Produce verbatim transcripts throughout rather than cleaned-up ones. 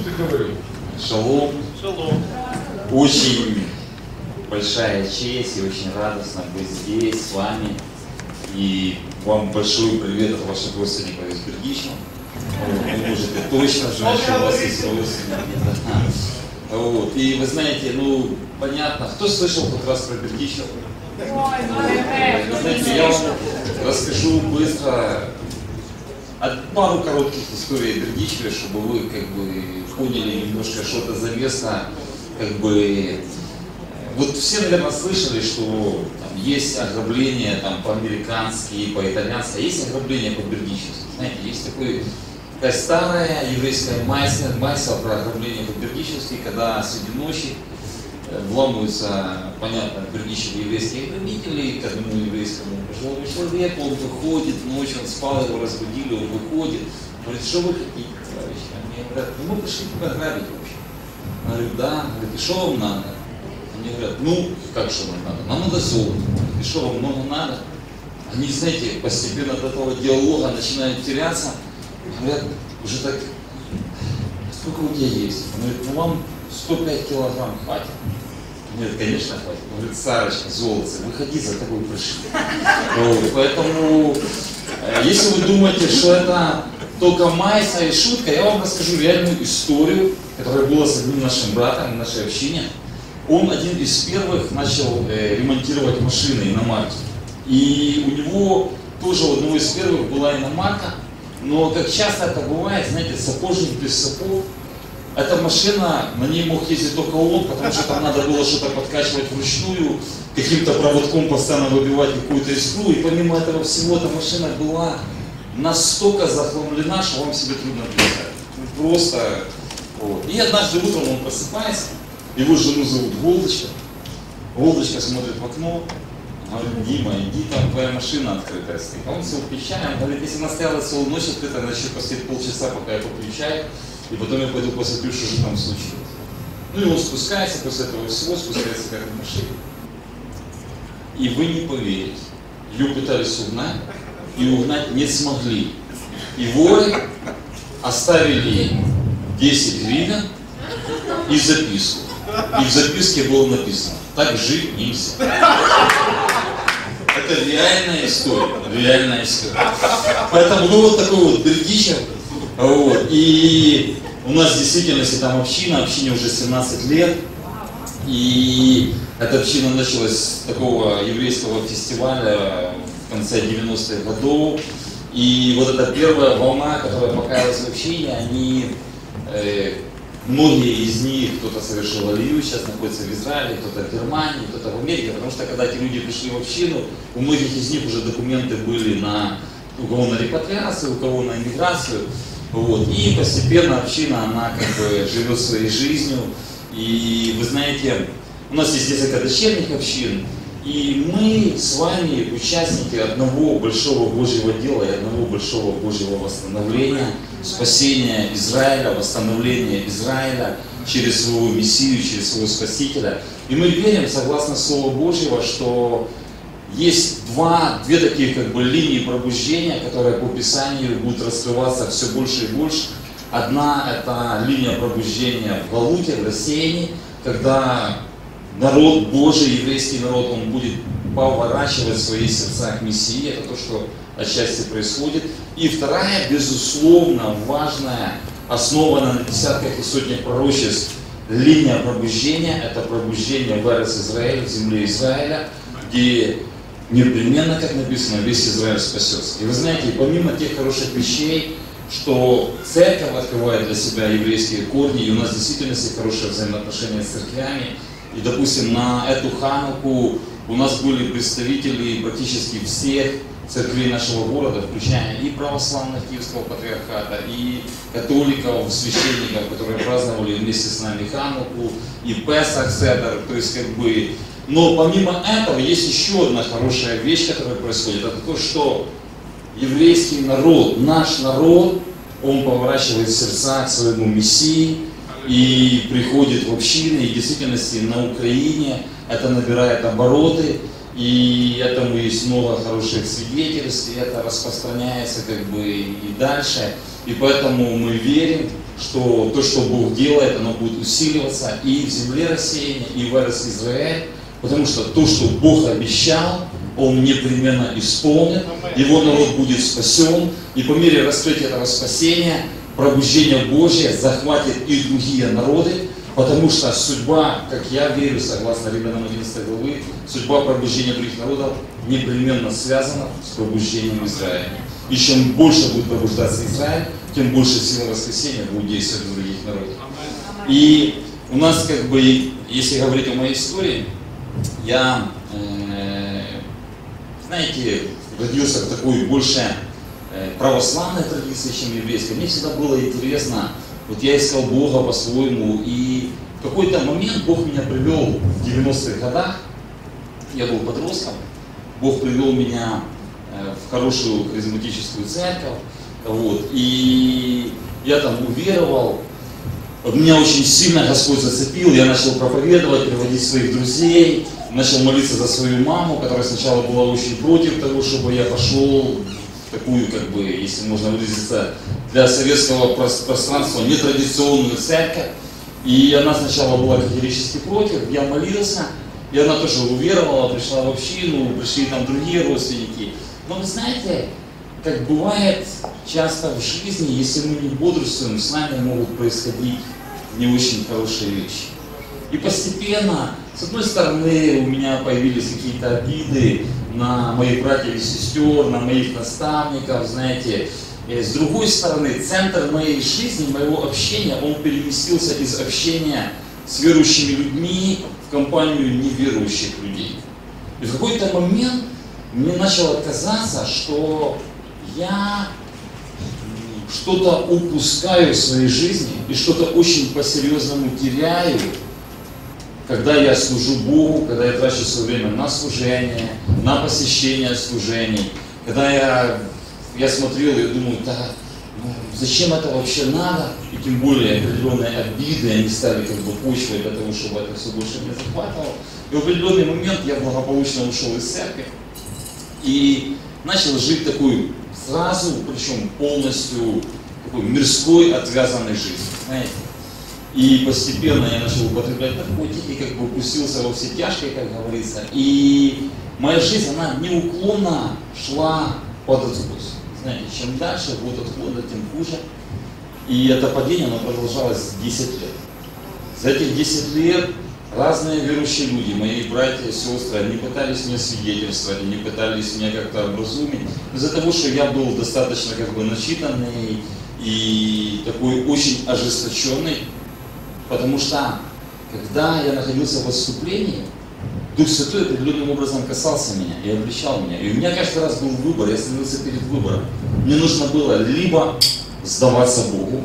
ты говорил. Шалом. Шалом. Очень большая честь и очень радостно быть здесь с вами. И вам большой привет от ваших родственников из Бердичева. Вы можете точно знать, что у вас есть родственники. Вот. И вы знаете, ну, понятно, кто слышал хоть раз про Бердичево? Вы знаете, я вам расскажу быстро пару коротких историй о Бердичеве, чтобы вы как бы поняли немножко, что это за место, как бы. Вот все, наверное, слышали, что там есть ограбление там по-американски, по-итальянски, а есть ограбление по-бердичевски. Знаете, есть такой, такая старая еврейская майса, майса про ограбление по-бердичевски, когда среди ночи вламываются, понятно, в Бердичеве еврейские грабители к одному еврейскому пожилому человеку, он выходит, ночью он спал, его разбудили, он выходит, говорит, что вы хотите, товарищи? Они говорят, ну мы пришли тебя грабить вообще. Он говорит, да, говорит, и что вам надо? Они говорят, ну, как что нам надо? Нам надо золото. И что вам много надо? Они, знаете, постепенно от этого диалога начинают теряться. Говорят, уже так, сколько у тебя есть? Он говорит, ну вам сто пять килограмм хватит. Он говорит, конечно хватит. Он говорит, Сарочка, золото, выходи, за тобой пришли. Вот, поэтому, если вы думаете, что это только майса и шутка, я вам расскажу реальную историю, которая была с одним нашим братом в нашей общине. Он один из первых начал э, ремонтировать машины иномарки. И у него тоже у одного из первых была иномарка, но как часто это бывает, знаете, сапожник без сапог. Эта машина, на ней мог ездить только он, потому что там надо было что-то подкачивать вручную, каким-то проводком постоянно выбивать какую-то искру. И помимо этого всего, эта машина была настолько захламлена, что вам себе трудно представить. Просто. Вот. И однажды утром он просыпается. Его жену зовут Голдочка. Голдочка смотрит в окно, говорит, Дима, иди, там твоя машина открытая стоит. А он все включает, он говорит, если она стояла целую ночь открытая, она еще посидит полчаса, пока я подключаю, и потом я пойду посмотрю, что же там случилось. Ну и он спускается, после этого всего спускается как в машине. И вы не поверите, ее пытались угнать, и угнать не смогли. И воры оставили десять гривен и записку. И в записке было написано, так жить нельзя. Это реальная история, реальная история. Поэтому ну, вот такой вот Бердичев. Вот. И у нас в действительности там община, общине уже семнадцать лет. И эта община началась с такого еврейского фестиваля в конце девяностых годов. И вот эта первая волна, которая покаялась в общине, они... Э, Многие из них, кто-то совершил алию, сейчас находится в Израиле, кто-то в Германии, кто-то в Америке, потому что когда эти люди пришли в общину, у многих из них уже документы были на, у кого на репатриацию, у кого на иммиграцию. Вот. И постепенно община, она как бы живет своей жизнью. И вы знаете, у нас есть несколько дочерних общин, и мы с вами участники одного большого Божьего дела и одного большого Божьего восстановления, спасения Израиля, восстановления Израиля через своего Мессию, через своего Спасителя. И мы верим, согласно Слову Божьего, что есть два, две такие как бы линии пробуждения, которые по Писанию будут раскрываться все больше и больше. Одна это линия пробуждения в Галуте, в рассеянии, когда народ Божий, еврейский народ, он будет поворачивать свои сердца к Мессии. Это то, что отчасти происходит. И вторая, безусловно, важная, основанная на десятках и сотнях пророчеств, линия пробуждения, это пробуждение в Эрец Израиль, в земле Израиля, где непременно, как написано, весь Израиль спасется. И вы знаете, помимо тех хороших вещей, что церковь открывает для себя еврейские корни, и у нас действительно есть хорошие взаимоотношения с церквями. И, допустим, на эту Хануку у нас были представители практически всех церквей нашего города, включая и православных Киевского патриархата, и католиков, священников, которые праздновали вместе с нами Хануку, и Песах Седер, то есть как бы... Но помимо этого есть еще одна хорошая вещь, которая происходит, это то, что еврейский народ, наш народ, он поворачивает сердца к своему Мессии, и приходит в общины, и в действительности на Украине это набирает обороты, и этому есть много хороших свидетельств, и это распространяется как бы и дальше. И поэтому мы верим, что то, что Бог делает, оно будет усиливаться и в земле рассеяния, и в Эрес Израиль, потому что то, что Бог обещал, Он непременно исполнит, Его народ будет спасен, и по мере раскрытия этого спасения, пробуждение Божье захватит и другие народы, потому что судьба, как я верю, согласно Римлянам одиннадцатой главы, судьба пробуждения других народов непременно связана с пробуждением Израиля. И чем больше будет пробуждаться Израиль, тем больше сила воскресения будет действовать в других народах. И у нас, как бы, если говорить о моей истории, я, э, знаете, родился в такой больше э, православной традиции, чем еврейской. Мне всегда было интересно, вот я искал Бога по-своему, и в какой-то момент Бог меня привел в девяностых годах, я был подростком, Бог привел меня э, в хорошую харизматическую церковь, вот, и я там уверовал. Меня очень сильно Господь зацепил, я начал проповедовать, приводить своих друзей, начал молиться за свою маму, которая сначала была очень против того, чтобы я пошел в такую, как бы, если можно выразиться, для советского пространства нетрадиционную церковь. И она сначала была категорически против, я молился, и она тоже уверовала, пришла в общину, пришли там другие родственники. Но вы знаете, как бывает часто в жизни, если мы не бодрствуем, с нами могут происходить не очень хорошие вещи. И постепенно, с одной стороны, у меня появились какие-то обиды на моих братьев и сестер, на моих наставников, знаете. И с другой стороны, центр моей жизни, моего общения, он переместился из общения с верующими людьми в компанию неверующих людей. И в какой-то момент мне начало казаться, что я что-то упускаю в своей жизни и что-то очень по-серьезному теряю, когда я служу Богу, когда я трачу свое время на служение, на посещение служений, когда я, я смотрел и думаю, да, ну, зачем это вообще надо, и тем более определенные обиды, они стали как бы почвой для того, чтобы это все больше не захватывало. И в определенный момент я благополучно ушел из церкви и начал жить такую сразу, причем полностью такой мирской, отвязанной жизнью, знаете. И постепенно я начал употреблять наркотики, как бы упустился во все тяжкие, как говорится. И моя жизнь, она неуклонно шла под откос. Знаете, чем дальше год отхода, тем хуже. И это падение, оно продолжалось десять лет. За этих десять лет разные верующие люди, мои братья и сестры, они пытались мне свидетельствовать, они пытались меня как-то образумить. Из-за того, что я был достаточно как бы начитанный и такой очень ожесточенный, потому что когда я находился в отступлении, Дух Святой определенным образом касался меня и обличал меня. И у меня каждый раз был выбор, я становился перед выбором. Мне нужно было либо сдаваться Богу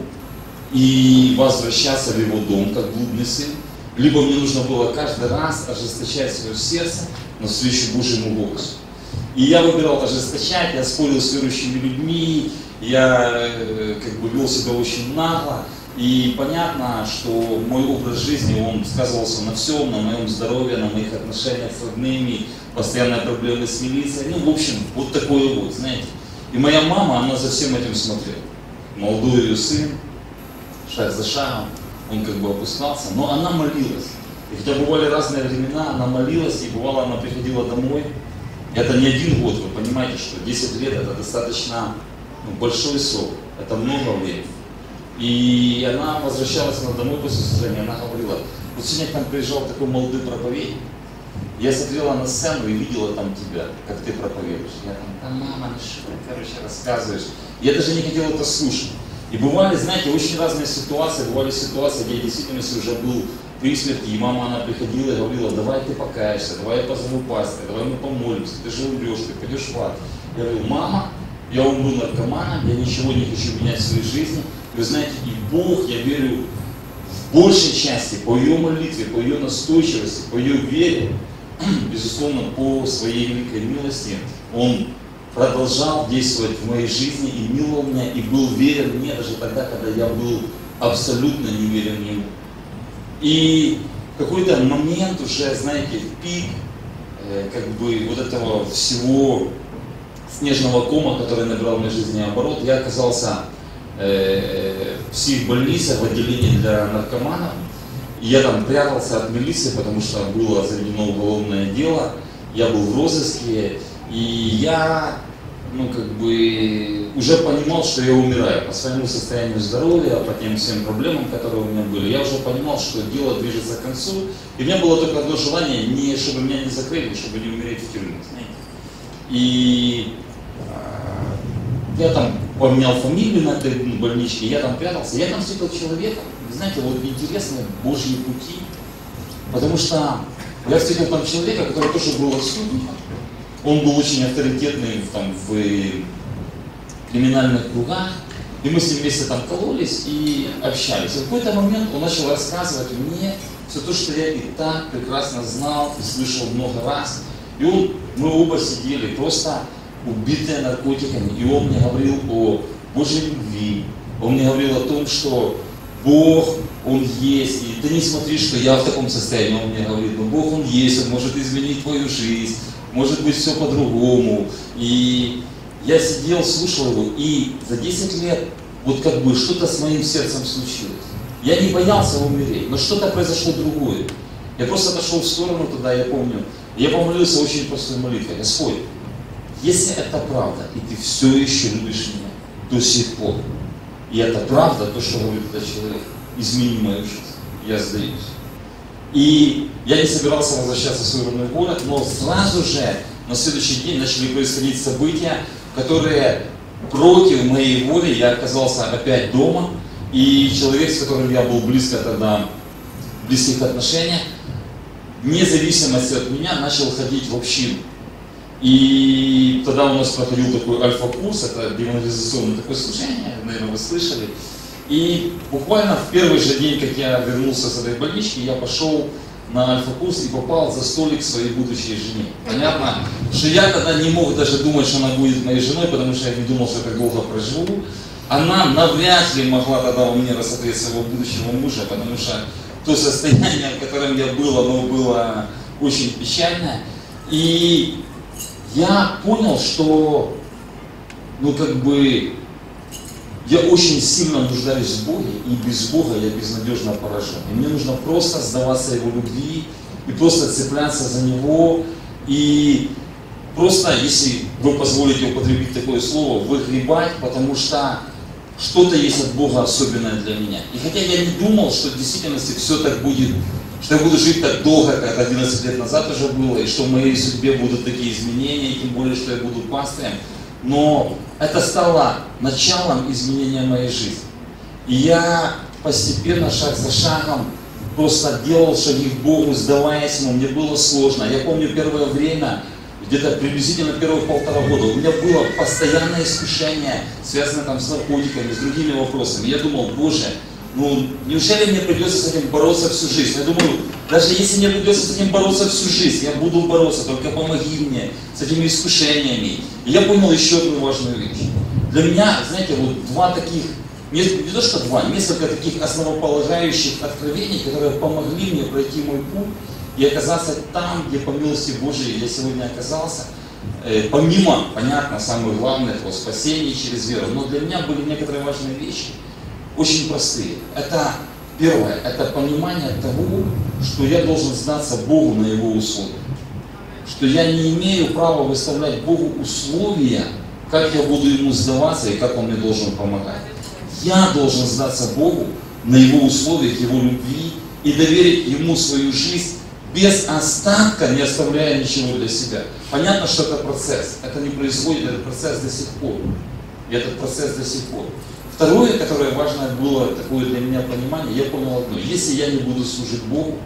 и возвращаться в Его дом, как блудный сын, либо мне нужно было каждый раз ожесточать свое сердце навстречу Божьему голосу. И я выбирал ожесточать, я спорил с верующими людьми, я как бы вел себя очень нагло. И понятно, что мой образ жизни, он сказывался на всем, на моем здоровье, на моих отношениях с родными, постоянные проблемы с милицией. Ну, в общем, вот такое вот, знаете. И моя мама, она за всем этим смотрела. Молодой ее сын, шаг за шагом, он как бы опускался, но она молилась. И хотя бывали разные времена, она молилась, и бывало, она приходила домой. Это не один год, вы понимаете, что десять лет это достаточно ну, большой срок, это много времени. И она возвращалась на домой после служения, она говорила, вот сегодня к нам приезжал такой молодой проповедник, я смотрела на сцену и видела там тебя, как ты проповедуешь. Я там, да мама, ну что ты, короче, рассказываешь. Я даже не хотела это слушать. И бывали, знаете, очень разные ситуации, бывали ситуации, где я действительно уже был при смерти, и мама, она приходила и говорила, давай ты покаешься, давай я позову пастыря, давай мы помолимся, ты же умрешь, ты пойдешь в ад. Я говорю, мама, я умру наркоманом, я ничего не хочу менять в своей жизни. Вы знаете, и Бог, я верю, в большей части, по ее молитве, по ее настойчивости, по ее вере, безусловно, по своей великой милости, Он продолжал действовать в моей жизни и миловал меня, и был верен мне даже тогда, когда я был абсолютно не верен Ему. И в какой-то момент уже, знаете, в пик, э, как бы вот этого всего снежного кома, который набирал в моей жизни оборот, я оказался э, психбольнице, в отделении для наркоманов. И я там прятался от милиции, потому что было заведено уголовное дело, я был в розыске, и я, ну, как бы, уже понимал, что я умираю по своему состоянию здоровья, по тем всем проблемам, которые у меня были. Я уже понимал, что дело движется к концу, и у меня было только одно желание, не, чтобы меня не закрыли, чтобы не умереть в тюрьме, знаете. И э, я там поменял фамилию на этой больничке, я там прятался, я там встретил человека. Знаете, вот интересные Божьи пути, потому что я встретил там человека, который тоже был отступником. Он был очень авторитетный там, в криминальных кругах, и мы с ним вместе там кололись и общались. И в какой-то момент он начал рассказывать мне все то, что я и так прекрасно знал и слышал много раз. И он, мы оба сидели просто убитые наркотиками, и он мне говорил о Божьей любви, он мне говорил о том, что Бог, Он есть, и ты не смотри, что я в таком состоянии, Он мне говорит, но Бог, Он есть, Он может изменить твою жизнь, может быть все по-другому. И я сидел, слушал его, и за десять лет вот как бы что-то с моим сердцем случилось. Я не боялся умереть, но что-то произошло другое. Я просто отошел в сторону тогда, я помню, и я помолился очень простой молитвой: Господь, если это правда, и ты все еще любишь меня до сих пор, и это правда, то, что говорит этот человек, измени мою жизнь, я сдаюсь. И я не собирался возвращаться в свой родной город, но сразу же на следующий день начали происходить события, которые против моей воли. Я оказался опять дома, и человек, с которым я был близко тогда, в близких отношениях, вне зависимости от меня, начал ходить в общину. И тогда у нас проходил такой альфа-курс, это демонализационное такое служение, наверное, вы слышали. И буквально в первый же день, как я вернулся с этой больнички, я пошел на альфа-курс и попал за столик своей будущей жене. Понятно, что я тогда не мог даже думать, что она будет моей женой, потому что я не думал, что я так долго проживу. Она навряд ли могла тогда у меня рассмотреть своего будущего мужа, потому что то состояние, в котором я был, оно было очень печальное. И я понял, что, ну, как бы, я очень сильно нуждаюсь в Боге, и без Бога я безнадежно поражен. И мне нужно просто сдаваться Его любви, и просто цепляться за Него, и просто, если вы позволите употребить такое слово, выгребать, потому что что-то есть от Бога особенное для меня. И хотя я не думал, что в действительности все так будет, что я буду жить так долго, как одиннадцать лет назад уже было, и что в моей судьбе будут такие изменения, и тем более, что я буду пастырем. Но это стало началом изменения моей жизни. И я постепенно, шаг за шагом, просто делал шаги к Богу, сдаваясь Ему. Мне было сложно. Я помню первое время, где-то приблизительно первых полтора года, у меня было постоянное искушение, связанное там с наркотиками, с другими вопросами. Я думал, Боже, ну, неужели мне придется с этим бороться всю жизнь? Я думаю, даже если мне придется с этим бороться всю жизнь, я буду бороться, только помоги мне с этими искушениями. И я понял еще одну важную вещь. Для меня, знаете, вот два таких, не, не то что два, несколько таких основополагающих откровений, которые помогли мне пройти мой путь и оказаться там, где по милости Божией я сегодня оказался. Э, помимо, понятно, самое главное, это спасение через веру, но для меня были некоторые важные вещи. Очень простые. Это первое, это понимание того, что я должен сдаться Богу на Его условия. Что я не имею права выставлять Богу условия, как я буду Ему сдаваться и как Он мне должен помогать. Я должен сдаться Богу на Его условиях, Его любви и доверить Ему свою жизнь без остатка, не оставляя ничего для себя. Понятно, что это процесс. Это не происходит, этот процесс до сих пор. И этот процесс до сих пор. Второе, которое важное было, такое для меня понимание, я понял одно: если я не буду служить Богу,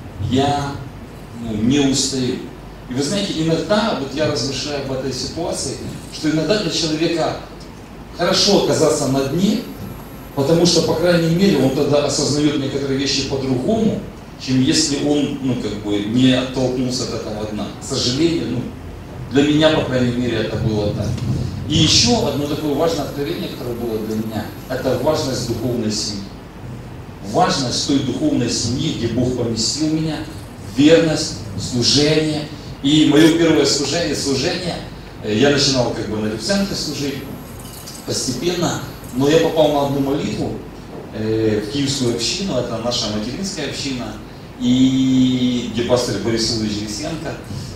я, ну, не устаю. И вы знаете, иногда, вот я размышляю об этой ситуации, что иногда для человека хорошо оказаться на дне, потому что, по крайней мере, он тогда осознает некоторые вещи по-другому, чем если он, ну, как бы, не оттолкнулся от этого дна. К сожалению, ну, для меня, по крайней мере, это было так. И еще одно такое важное откровение, которое было для меня, это важность духовной семьи. Важность той духовной семьи, где Бог поместил меня, верность, служение. И мое первое служение, служение, я начинал как бы на репцентре служить постепенно, но я попал на одну молитву, э, в Киевскую общину, это наша материнская община, и где пастор Борис Ильич Лисенко.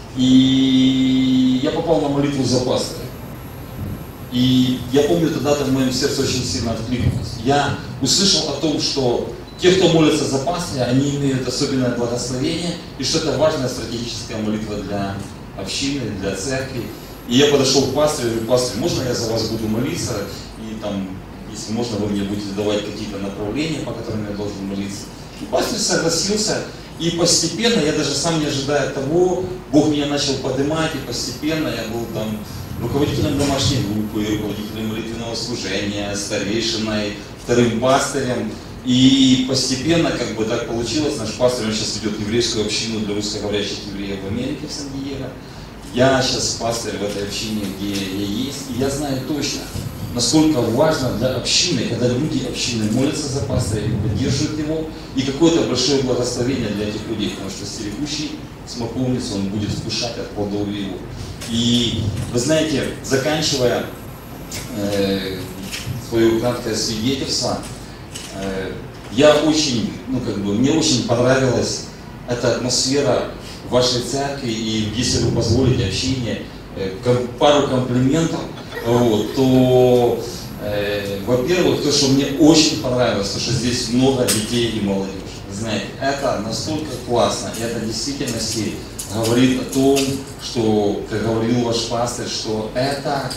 И я попал на молитву за пастыря. И я помню, тогда в моем сердце очень сильно откликнулось. Я услышал о том, что те, кто молится за пастыря, они имеют особенное благословение, и что это важная стратегическая молитва для общины, для церкви. И я подошел к пастырю и говорю: пастырь, можно я за вас буду молиться? И там, если можно, вы мне будете давать какие-то направления, по которым я должен молиться. И пастырь согласился, и постепенно, я даже сам не ожидая того, Бог меня начал поднимать, и постепенно я был там руководителем домашней группы, руководителем молитвенного служения, старейшиной, вторым пастырем. И постепенно, как бы так получилось, наш пастырь, он сейчас ведет еврейскую общину для русскоговорящих евреев в Америке, в Сан-Диего. Я сейчас пастырь в этой общине, где я есть, и я знаю точно, насколько важно для общины, когда люди общины молятся за пастыря и поддерживают его, и какое-то большое благословение для этих людей, потому что стерегущий смоковницу, он будет вкушать от плодов его. И вы знаете, заканчивая э, свое краткое свидетельство, э, я очень, ну как бы, мне очень понравилась эта атмосфера в вашей церкви, и если вы позволите общение, э, пару комплиментов, вот, то, э, во-первых, то, что мне очень понравилось, то, что здесь много детей и молодежи. Знаете, это настолько классно, и это в действительности говорит о том, что, как говорил ваш пастырь, что это,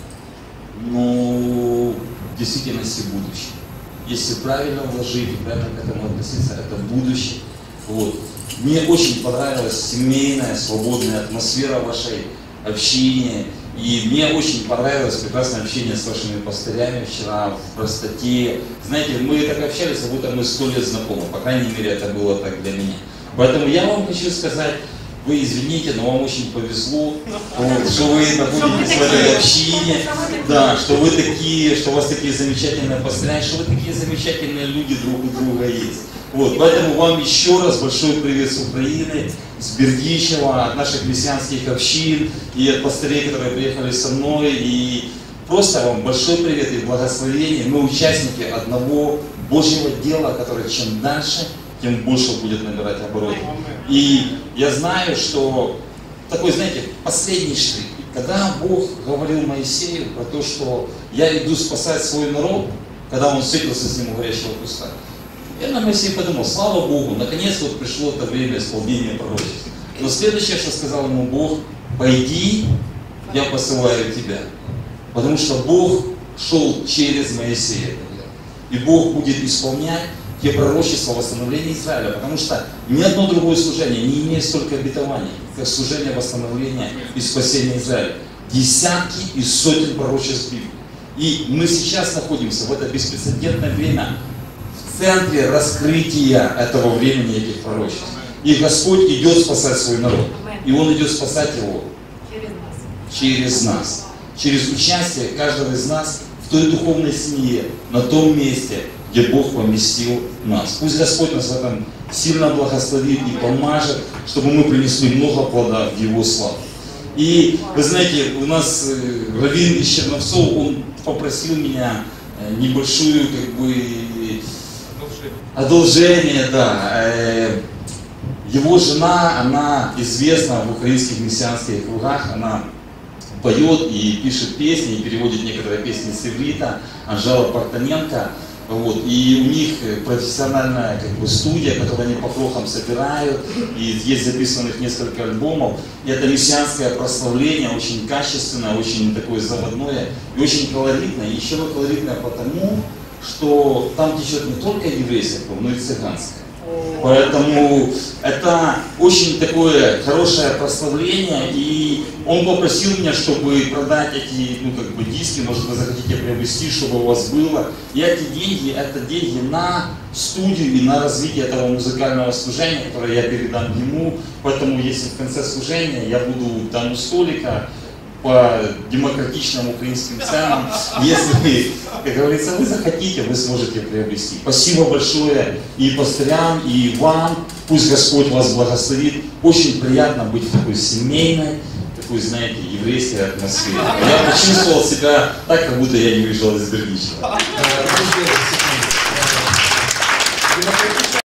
ну, в действительности будущее. Если правильно вложить и правильно к этому относиться, это будущее. Вот. Мне очень понравилась семейная, свободная атмосфера вашей общины. И мне очень понравилось прекрасное общение с вашими пастырями вчера в простоте. Знаете, мы так общались, как будто мы сто лет знакомы. По крайней мере, это было так для меня. Поэтому я вам хочу сказать, вы извините, но вам очень повезло, вот, что вы находитесь в этой общине, да, что вы такие, что у вас такие замечательные пастыря, что вы такие замечательные люди друг у друга есть. Вот, поэтому вам еще раз большой привет с Украины, с Бердичева, от наших мессианских общин и от пастырей, которые приехали со мной. И просто вам большой привет и благословение. Мы участники одного Божьего дела, которое чем дальше, тем больше будет набирать обороты. И я знаю, что такой, знаете, последний штрих. Когда Бог говорил Моисею про то, что я иду спасать свой народ, когда он встретился с ним у горящего куста, я на Моисей подумал: слава Богу, наконец вот пришло это время исполнения пророчества. Но следующее, что сказал ему Бог: пойди, я посылаю тебя. Потому что Бог шел через Моисея. И Бог будет исполнять те пророчества восстановления Израиля, потому что ни одно другое служение не имеет столько обетований, как служение восстановления и спасения Израиля. Десятки и сотен пророчеств Библии. И мы сейчас находимся в это беспрецедентное время в центре раскрытия этого времени этих пророчеств. И Господь идет спасать свой народ. И Он идет спасать его через нас. Через участие каждого из нас в той духовной семье, на том месте, где Бог поместил нас. Пусть Господь нас в этом сильно благословит и помажет, чтобы мы принесли много плода в Его славу. И вы знаете, у нас раввин из Черновцов, он попросил меня небольшую, как бы, одолжение, да. Его жена, она известна в украинских мессианских кругах, она поет и пишет песни, и переводит некоторые песни с иврита, Анжела Партаненко. Вот. И у них профессиональная, как бы, студия, которую они по крохам собирают, и есть записанных несколько альбомов. И это мессианское прославление, очень качественное, очень такое заводное и очень колоритное. И еще колоритное потому, что там течет не только еврейская кровь, но и цыганская. Поэтому это очень такое хорошее прославление, и он попросил меня, чтобы продать эти, ну, как бы, диски, может, вы захотите приобрести, чтобы у вас было. И эти деньги, это деньги на студию и на развитие этого музыкального служения, которое я передам ему. Поэтому, если в конце служения я буду там у столика по демократичным украинским ценам, если вы, как говорится, вы захотите, вы сможете приобрести. Спасибо большое и пастырям, и вам. Пусть Господь вас благословит. Очень приятно быть в такой семейной, такой, знаете, еврейской атмосфере. Я почувствовал себя так, как будто я не уезжал из Бердичева. захистити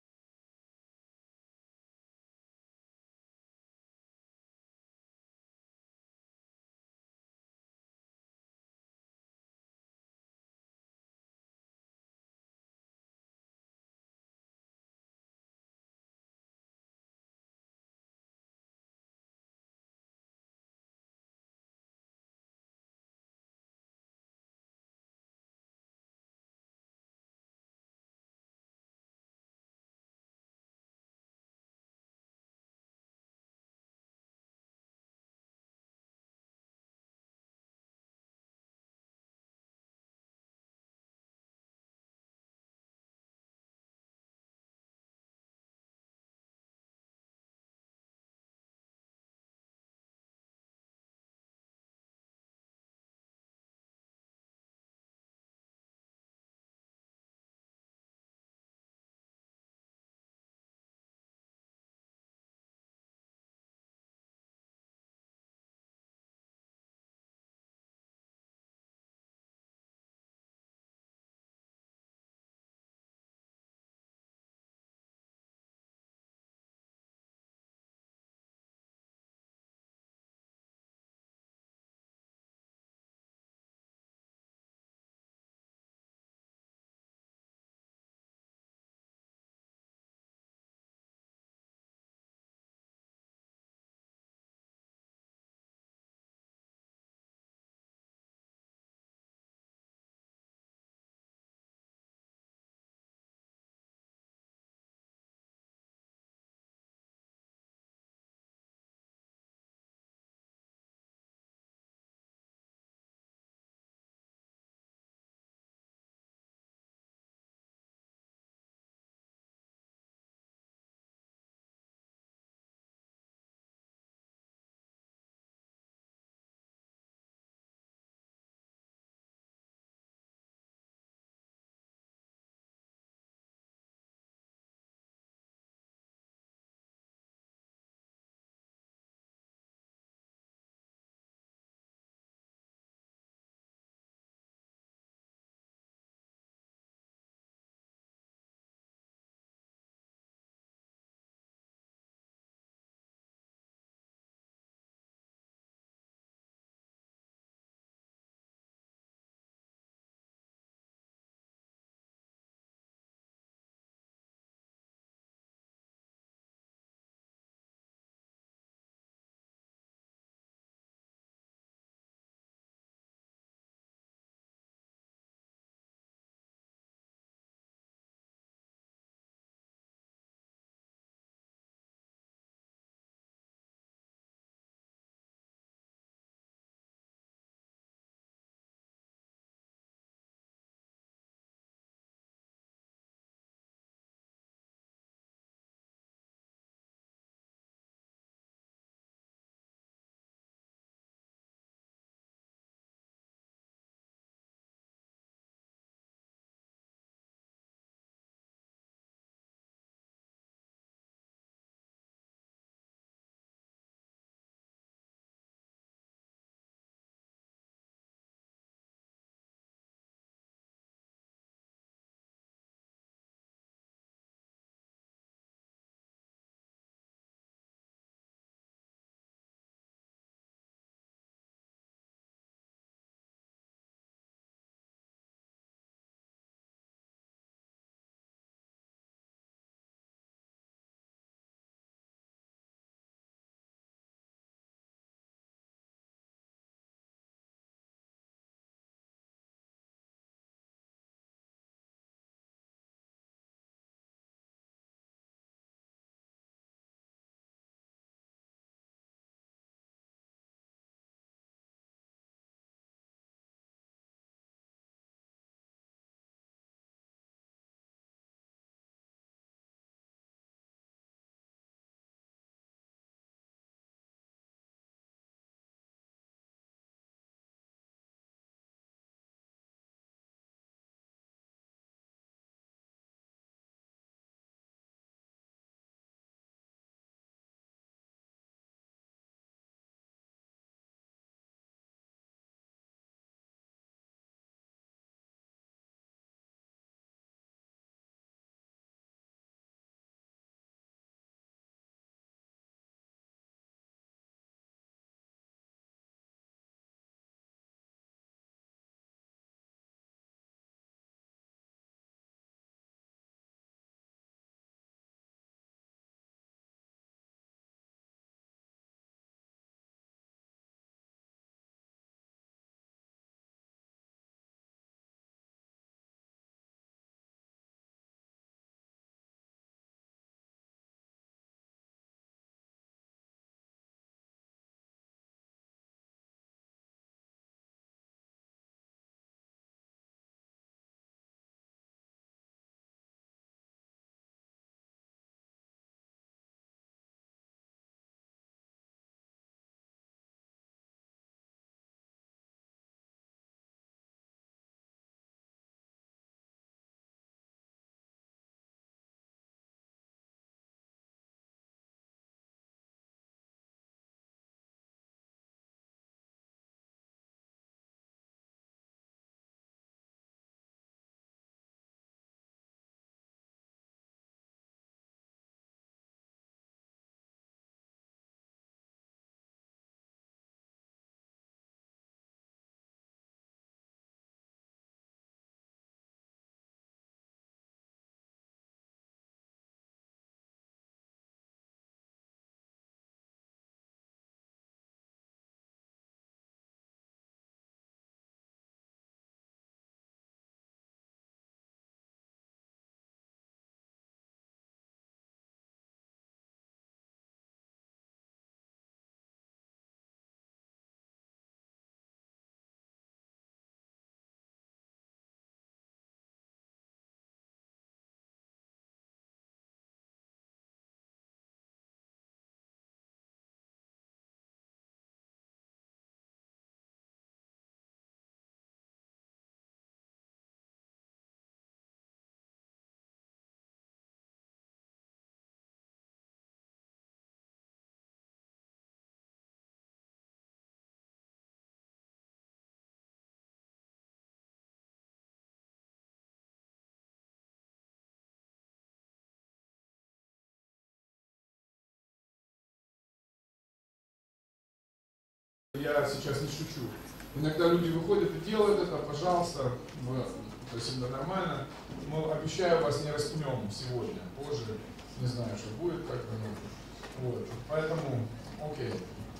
я сейчас не шучу. Иногда люди выходят и делают это, пожалуйста, мы, то есть это нормально. Мы, обещаю, вас не распнем сегодня, позже, не знаю, что будет, как бы, вот. Поэтому, окей.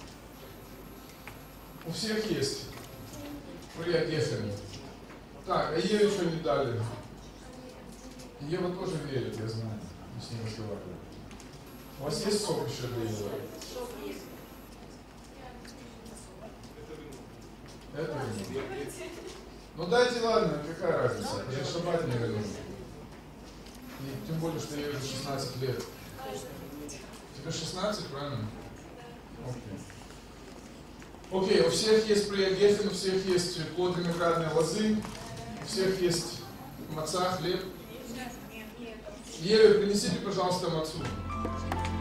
У всех есть приоритеты. Так, а Еве что не дали? Ева тоже верит, я знаю, мы с ней разговаривали. У вас есть сок еще для Евы? Это вино. Ну дайте, ладно, какая разница, это же шабатное вино. И тем более, что ей уже шестнадцать лет. Тебе шестнадцать, правильно? Окей. Окей, у всех есть приогефин, у всех есть плод виноградной лозы, у всех есть маца, хлеб. Еве, принесите, пожалуйста, мацу.